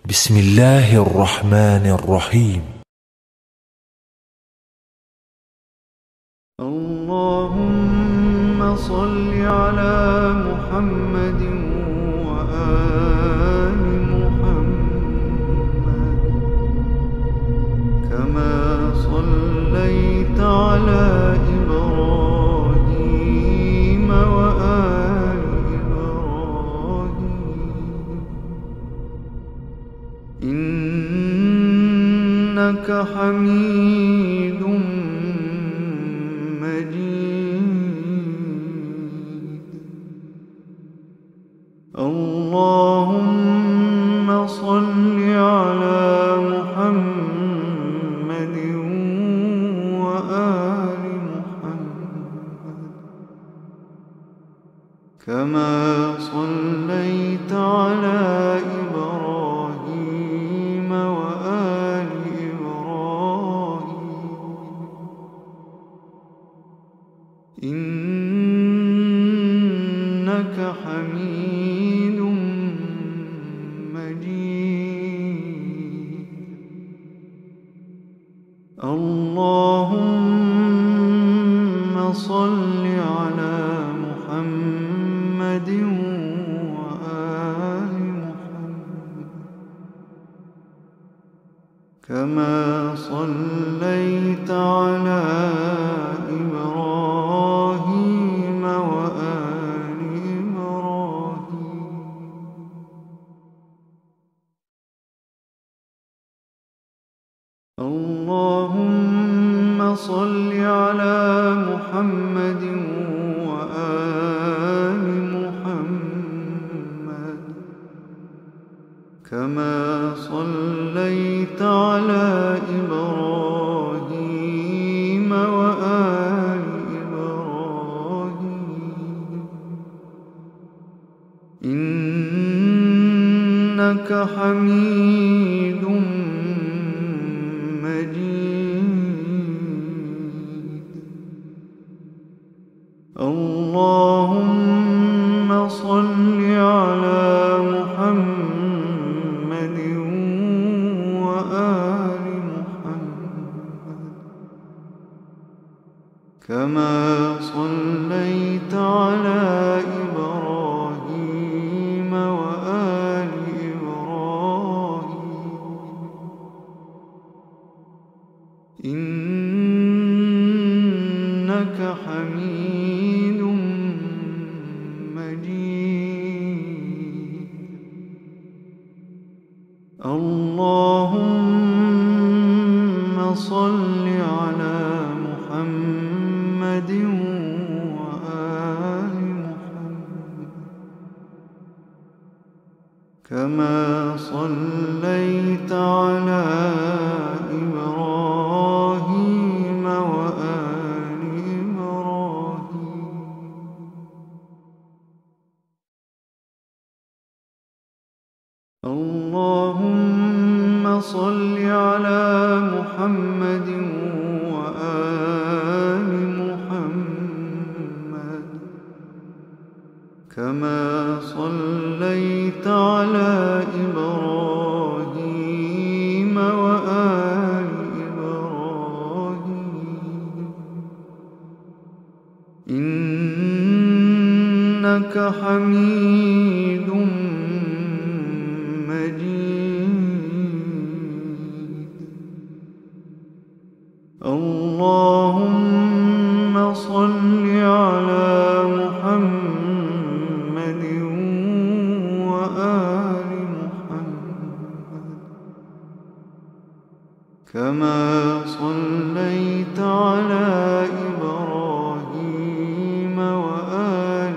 بسم الله الرحمن الرحيم. اللهم صل على محمد وآل محمد كما صليت على إبراهيم وآل إبراهيم إنك حميد مجيد. اللهم صل على محمد وآل محمد كما صليت على إبراهيم وآل إبراهيم إنك حميد مجيد. اللهم صل على محمد وآل محمد كما صليت على إبراهيم وآل إبراهيم اللهم صل على محمد وآل محمد كما صليت على إبراهيم وآل إبراهيم إنك حميد مجيد. اللهم صل على محمد وآل محمد كما صليت على إبراهيم وآل إبراهيم إنك حميد مجيد. اللهم صل على محمد وآل محمد كما صليت على إبراهيم وآل إبراهيم اللهم صل على محمد وآل محمد كما صليت على إبراهيم وآل إبراهيم إنك حميد مجيد. اللهم صل على محمد وآل محمد كما صليت على إبراهيم وآل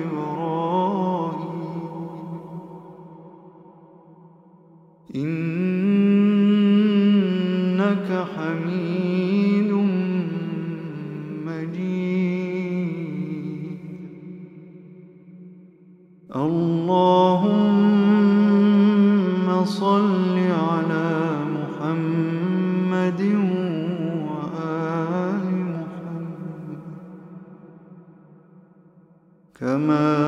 إبراهيم إنك حميد مجيد. اللهم صل على محمد وآل محمد كما